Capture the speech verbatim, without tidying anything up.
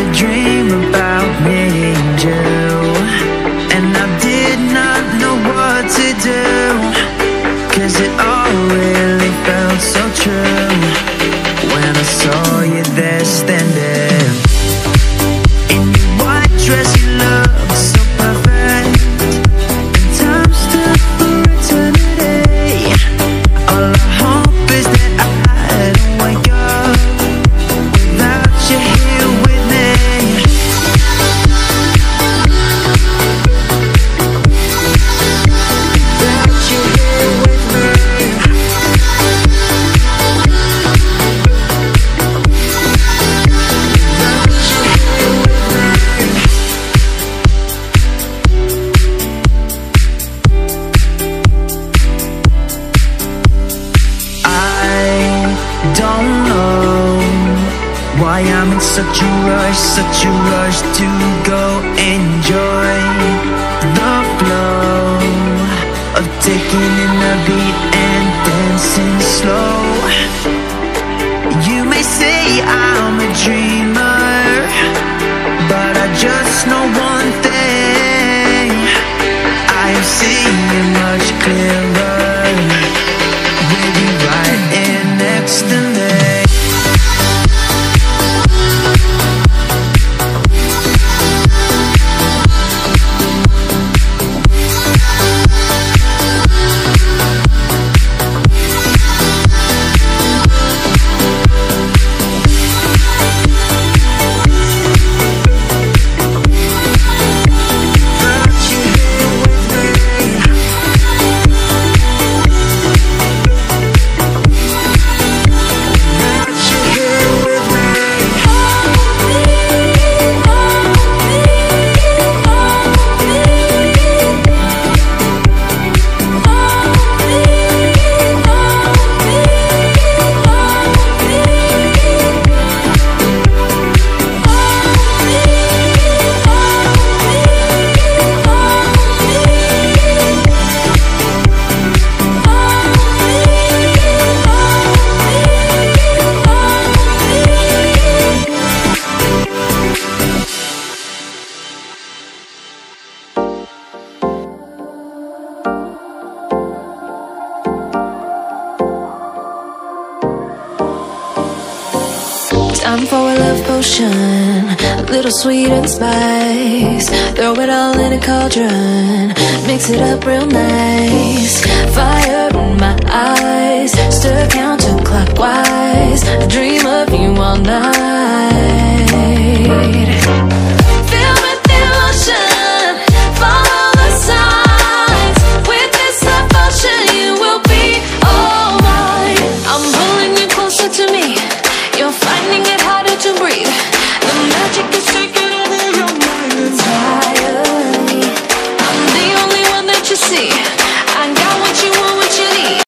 a dream about meeting you, and I did not know what to do, 'cause it all really felt so true when I saw you there standing in your white dress. You looked so perfect, and time stood for eternity. All I hope is that I don't wake up without you here with me. Without you here with me. Why I'm in such a rush, such a rush to go enjoy the flow of taking in the beat and dancing slow. You may say I'm a dreamer, but I just know one thing: I am seeing much clearer with you right in next to me. Time for a love potion, a little sweet and spice. Throw it all in a cauldron, mix it up real nice. Fire in my eyes, stir counterclockwise. I dream of